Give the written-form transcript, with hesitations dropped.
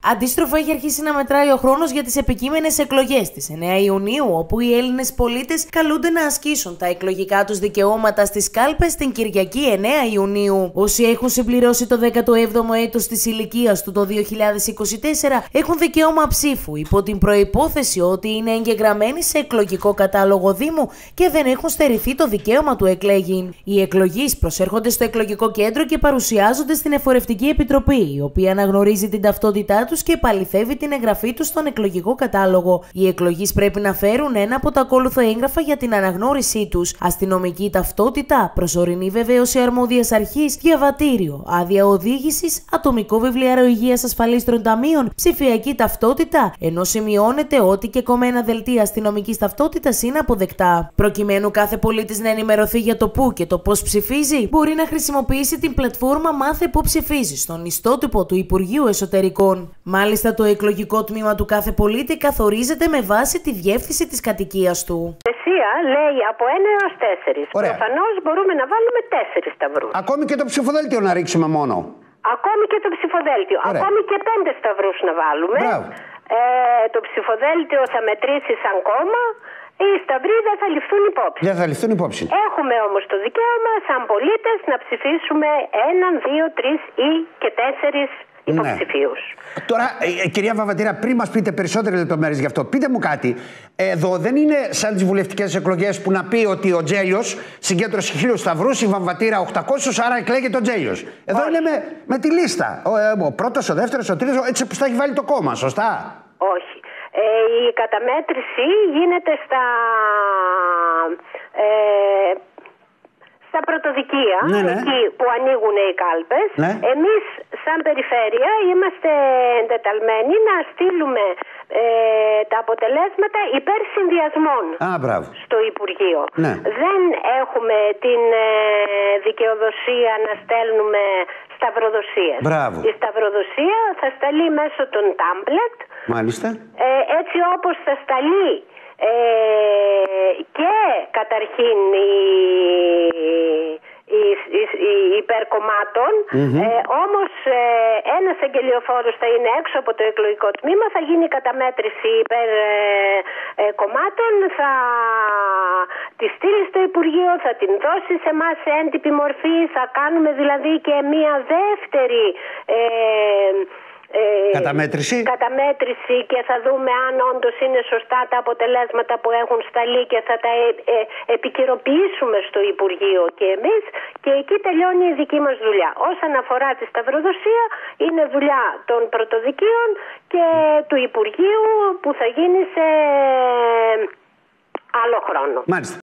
Αντίστροφα, έχει αρχίσει να μετράει ο χρόνος για τις επικείμενες εκλογές της 9 Ιουνίου, όπου οι Έλληνες πολίτες καλούνται να ασκήσουν τα εκλογικά τους δικαιώματα στις κάλπες την Κυριακή 9 Ιουνίου. Όσοι έχουν συμπληρώσει το 17ο έτος της ηλικίας του το 2024 έχουν δικαίωμα ψήφου, υπό την προϋπόθεση ότι είναι εγγεγραμμένοι σε εκλογικό κατάλογο Δήμου και δεν έχουν στερηθεί το δικαίωμα του εκλέγειν. Οι εκλογείς προσέρχονται στο εκλογικό κέντρο και παρουσιάζονται στην Εφορευτική Επιτροπή, η οποία αναγνωρίζει την ταυτότητά τους και επαληθεύει την εγγραφή τους στον εκλογικό κατάλογο. Οι εκλογείς πρέπει να φέρουν ένα από τα ακόλουθα έγγραφα για την αναγνώρισή τους: αστυνομική ταυτότητα, προσωρινή βεβαίωση αρμόδιας αρχής, διαβατήριο, άδεια οδήγησης, ατομικό βιβλιάριο υγείας ασφαλίστρων ταμείων, ψηφιακή ταυτότητα, ενώ σημειώνεται ότι και κομμένα δελτία αστυνομικής ταυτότητας είναι αποδεκτά. Προκειμένου κάθε πολίτης να ενημερωθεί για το πού και το πώς ψηφίζει, μπορεί να χρησιμοποιήσει την πλατφόρμα Μάθε Πού Ψηφίζεις στον ιστότυπο του Υπουργείου Εσωτερικών. Μάλιστα, το εκλογικό τμήμα του κάθε πολίτη καθορίζεται με βάση τη διεύθυνση της κατοικίας του. Η ΕΣΥΑ λέει από 1 έως 4. Προφανώς μπορούμε να βάλουμε 4 σταυρούς. Ακόμη και το ψηφοδέλτιο να ρίξουμε μόνο. Ακόμη και το ψηφοδέλτιο. Ωραία. Ακόμη και 5 σταυρούς να βάλουμε. Το ψηφοδέλτιο θα μετρήσει σαν κόμμα. Οι σταυροί δεν θα ληφθούν υπόψη. Δεν θα ληφθούν υπόψη. Έχουμε όμως το δικαίωμα σαν πολίτες να ψηφίσουμε 1, 2, 3 ή και 4 υποψηφίους. Ναι. Τώρα, κυρία Βαβατήρα, πριν μας πείτε περισσότερες λεπτομέρειες γι' αυτό, πείτε μου κάτι. Εδώ δεν είναι σαν τις βουλευτικές εκλογές που να πει ότι ο Τζέλιος συγκέντρωσε 1000 σταυρούς, η Βαμβατήρα 800, άρα εκλέγεται ο Τζέλιος. Εδώ είναι με τη λίστα. Ο πρώτος, ο δεύτερος, ο τρίτος, έτσι που τα έχει βάλει το κόμμα, σωστά? Όχι. Η καταμέτρηση γίνεται στα πρωτοδικεία, εκεί που ανοίγουν οι κάλπες. Ναι. Εμείς σαν περιφέρεια είμαστε εντεταλμένοι να στείλουμε τα αποτελέσματα υπέρ συνδυασμών στο Υπουργείο. Ναι. Δεν έχουμε την δικαιοδοσία να στέλνουμε σταυροδοσίες. Η σταυροδοσία θα σταλεί μέσω των τάμπλετ. Μάλιστα. Έτσι όπως θα σταλεί και καταρχήν οι υπερκομμάτων, όμως ένας εγγελιοφόρος θα είναι έξω από το εκλογικό τμήμα, θα γίνει καταμέτρηση υπέρ κομμάτων, θα τη στείλει στο Υπουργείο, θα την δώσει σε εμάς σε έντυπη μορφή, θα κάνουμε δηλαδή και μία δεύτερη καταμέτρηση και θα δούμε αν όντως είναι σωστά τα αποτελέσματα που έχουν σταλεί και θα τα επικαιροποιήσουμε στο Υπουργείο και εμείς, και εκεί τελειώνει η δική μας δουλειά. Όσον αφορά τη σταυροδοσία, είναι δουλειά των πρωτοδικείων και του Υπουργείου που θα γίνει σε άλλο χρόνο. Μάλιστα.